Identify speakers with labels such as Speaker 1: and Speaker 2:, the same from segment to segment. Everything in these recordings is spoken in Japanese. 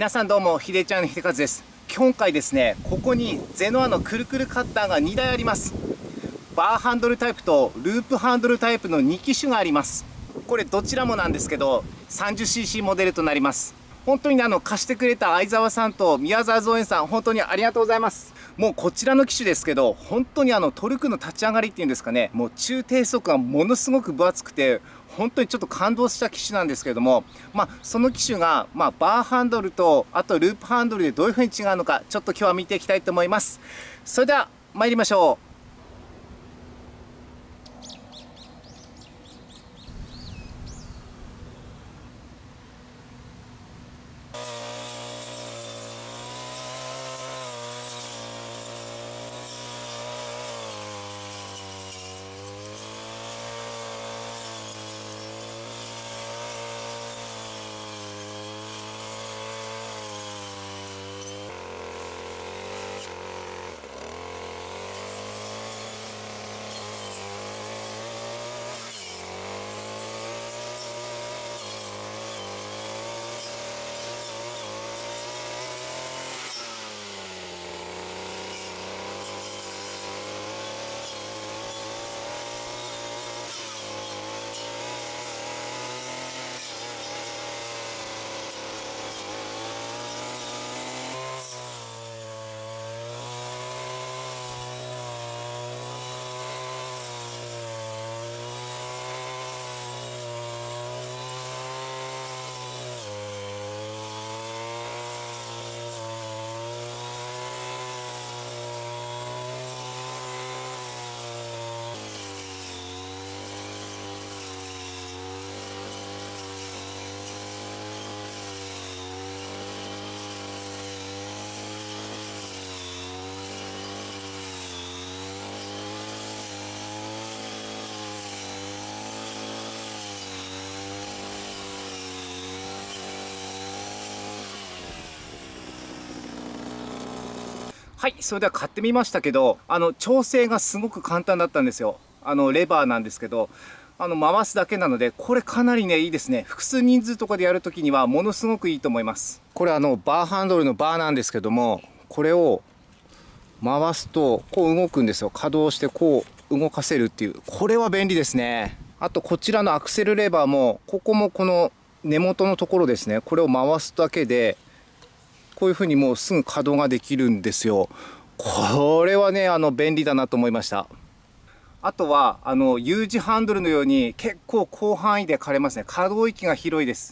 Speaker 1: 皆さんどうも、ひでちゃんの秀和です。今回ですね、ここにゼノアのくるくるカッターが2台あります。バーハンドルタイプとループハンドルタイプの2機種があります。これどちらもなんですけど 30cc モデルとなります。本当に貸してくれた相沢さんと宮沢造園さん、本当にありがとうございます。もうこちらの機種ですけど、本当にトルクの立ち上がりっていうんですかね、もう中低速がものすごく分厚くて、本当にちょっと感動した機種なんですけれども、その機種が、バーハンドルとあとループハンドルでどういうふうに違うのか、ちょっと今日は見ていきたいと思います。それでは参りましょう。はい、それでは買ってみましたけど、調整がすごく簡単だったんですよ。レバーなんですけど、回すだけなので、これかなりね、いいですね。複数人数とかでやるときには、ものすごくいいと思います。これバーハンドルのバーなんですけども、これを回すと、こう動くんですよ。稼働して、こう動かせるっていう。これは便利ですね。あと、こちらのアクセルレバーも、ここもこの根元のところですね。これを回すだけで、こういうふうにもうすぐ稼働ができるんですよ。これはね、便利だなと思いました。あとは、U 字ハンドルのように結構広範囲で刈れますね。可動域が広いです。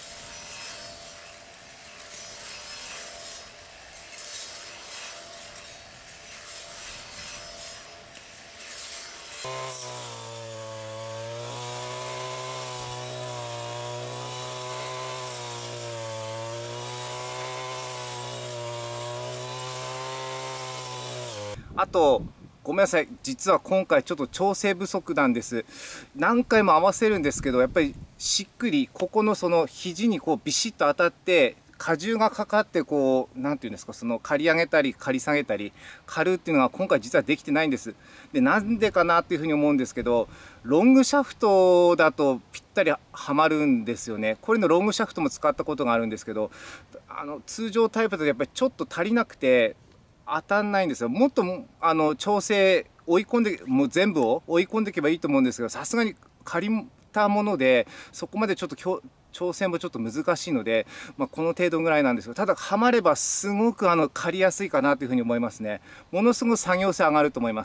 Speaker 1: あと、ごめんなさい。実は今回ちょっと調整不足なんです。何回も合わせるんですけど、やっぱりしっくり、ここのその肘にこうビシッと当たって、荷重がかかってこう、なんていうんですか、その刈り上げたり刈り下げたり、刈るっていうのが今回実はできてないんです。で、なんでかなっていうふうに思うんですけど、ロングシャフトだとぴったりはまるんですよね。これのロングシャフトも使ったことがあるんですけど、通常タイプだとやっぱりちょっと足りなくて、当たんないんですよ。もっと調整追い込んで、もう全部を追い込んでいけばいいと思うんですけど、さすがに借りたものでそこまでちょっと調整もちょっと難しいので、この程度ぐらいなんですけど、ただはまればすごく借りやすいかなというふうに思いますね。ものすごく作業性上がると思います。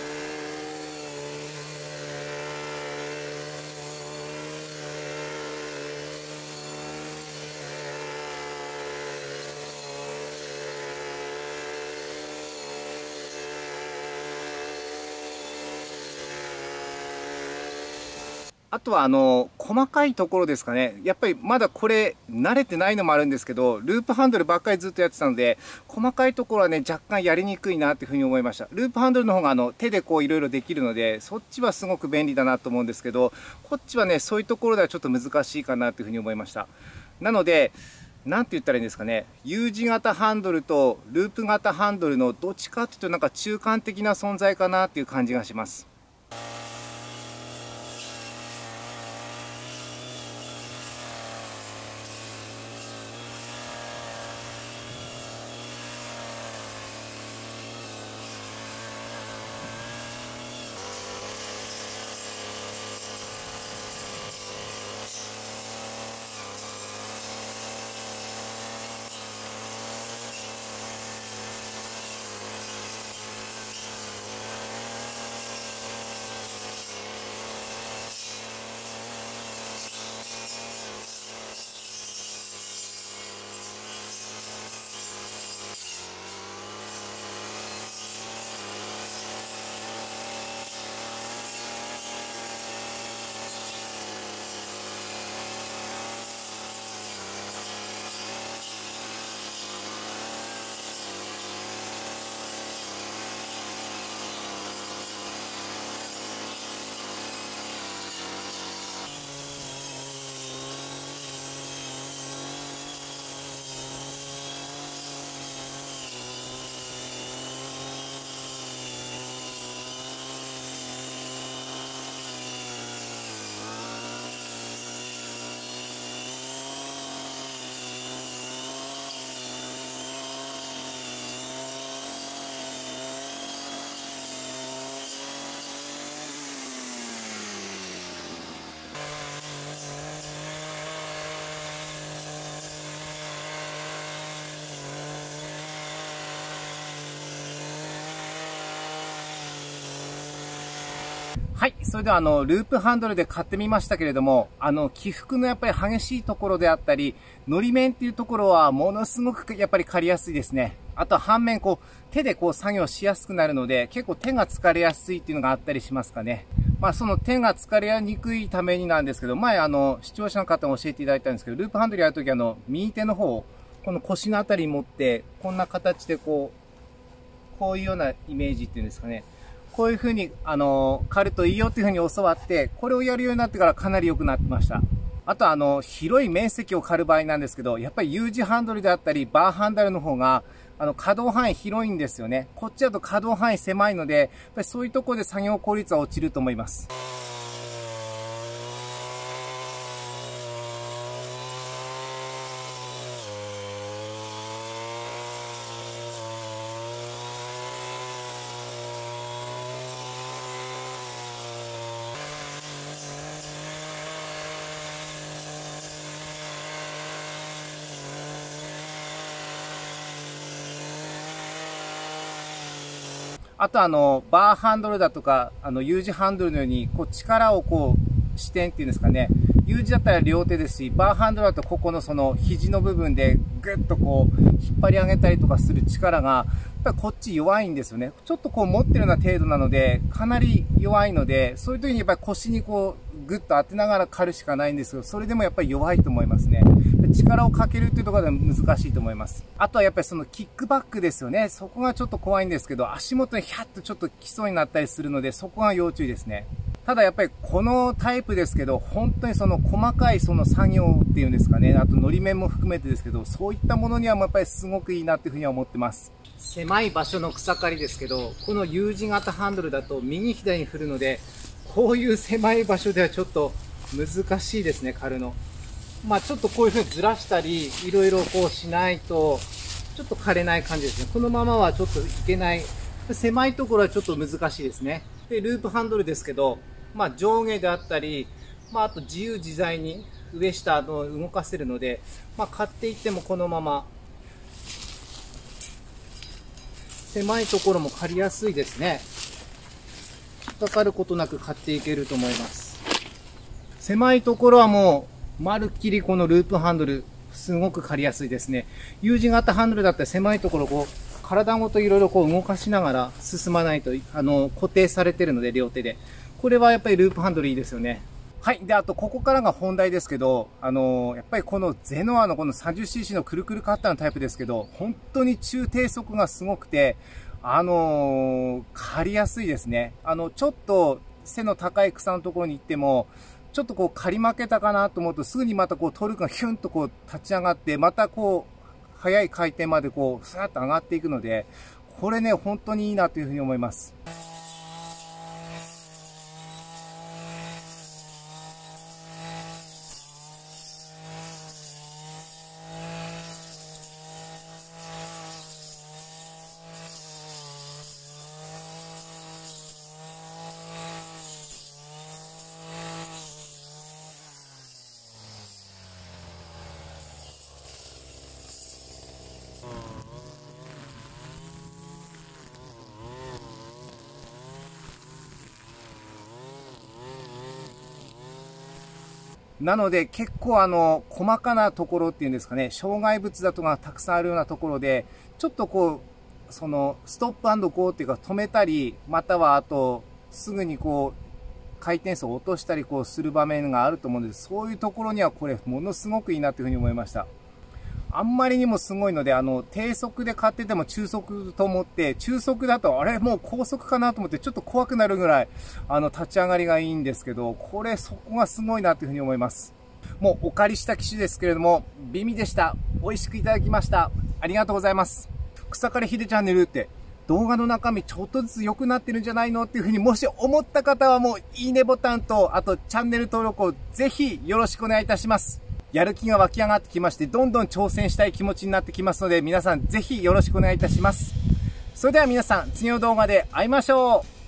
Speaker 1: あとは細かいところですかね。やっぱりまだこれ慣れてないのもあるんですけど、ループハンドルばっかりずっとやってたので、細かいところはね、若干やりにくいなっていうふうに思いました。ループハンドルの方が手でこういろいろできるので、そっちはすごく便利だなと思うんですけど、こっちはね、そういうところではちょっと難しいかなというふうに思いました。なので、なんて言ったらいいんですかね。U 字型ハンドルとループ型ハンドルのどっちかっていうとなんか中間的な存在かなっていう感じがします。 はい。それではループハンドルで買ってみましたけれども、起伏のやっぱり激しいところであったり、のり面っていうところはものすごくやっぱり借りやすいですね。あとは反面手で作業しやすくなるので、結構手が疲れやすいっていうのがあったりしますかね。その手が疲れにくいためになんですけど、前視聴者の方に教えていただいたんですけど、ループハンドルやるとき右手の方を、この腰のあたりに持って、こんな形でこういうようなイメージっていうんですかね。こういう風に、刈るといいよっていう風に教わって、これをやるようになってからかなり良くなってました。あと広い面積を刈る場合なんですけど、やっぱり U 字ハンドルであったり、バーハンドルの方が、可動範囲広いんですよね。こっちだと可動範囲狭いので、やっぱりそういうところで作業効率は落ちると思います。あとバーハンドルだとか、U 字ハンドルのように、力を支点っていうんですかね。U 字だったら両手ですし、バーハンドルだとここの肘の部分でぐっと引っ張り上げたりとかする力が、やっぱりこっち弱いんですよね。ちょっと持ってるような程度なので、かなり弱いので、そういう時にやっぱり腰にぐっと当てながら刈るしかないんですけど、それでもやっぱり弱いと思いますね。力をかけるっていうところでは難しいと思います。あとはやっぱりキックバックですよね。そこがちょっと怖いんですけど、足元にヒャッとちょっと来そうになったりするので、そこが要注意ですね。ただやっぱりこのタイプですけど、本当に細かい作業っていうんですかね、あとのり面も含めてですけど、そういったものにはやっぱりすごくいいなっていうふうには思ってます。狭い場所の草刈りですけど、この U 字型ハンドルだと右左に振るので、こういう狭い場所ではちょっと難しいですね、刈るの。ちょっとこういう風にずらしたり、いろいろしないと、ちょっと刈れない感じですね。このままはちょっといけない。狭いところはちょっと難しいですね。で、ループハンドルですけど、上下であったり、あと自由自在に上下動かせるので、刈っていってもこのまま、狭いところも刈りやすいですね。引っかかることなく刈っていけると思います。狭いところはもう、まるっきりこのループハンドル、すごく刈りやすいですね。U 字型ハンドルだったら狭いところ体ごといろいろ動かしながら進まないと、固定されてるので、両手で。これはやっぱりループハンドルいいですよね。はい。で、あと、ここからが本題ですけど、やっぱりこのゼノアのこの 30cc のくるくるカッターのタイプですけど、本当に中低速がすごくて、刈りやすいですね。ちょっと背の高い草のところに行っても、ちょっと刈り負けたかなと思うと、すぐにまたトルクがヒュンと立ち上がって、また速い回転までスーッと上がっていくので、これね、本当にいいなというふうに思います。なので結構細かなところっていうんですかね、障害物だとかたくさんあるようなところで、ちょっとストップ&ゴーっていうか止めたり、またはすぐに回転数を落としたりする場面があると思うんです。そういうところにはこれものすごくいいなというふうに思いました。あんまりにもすごいので、低速で買ってても中速と思って、中速だと、あれもう高速かなと思って、ちょっと怖くなるぐらい、立ち上がりがいいんですけど、そこがすごいなというふうに思います。もうお借りした機種ですけれども、美味でした。美味しくいただきました。ありがとうございます。草刈りひでチャンネルって、動画の中身ちょっとずつ良くなってるんじゃないのっていうふうにもし思った方はもういいねボタンと、あとチャンネル登録をぜひよろしくお願いいたします。やる気が湧き上がってきまして、どんどん挑戦したい気持ちになってきますので、皆さんぜひよろしくお願いいたします。それでは皆さん、次の動画で会いましょう。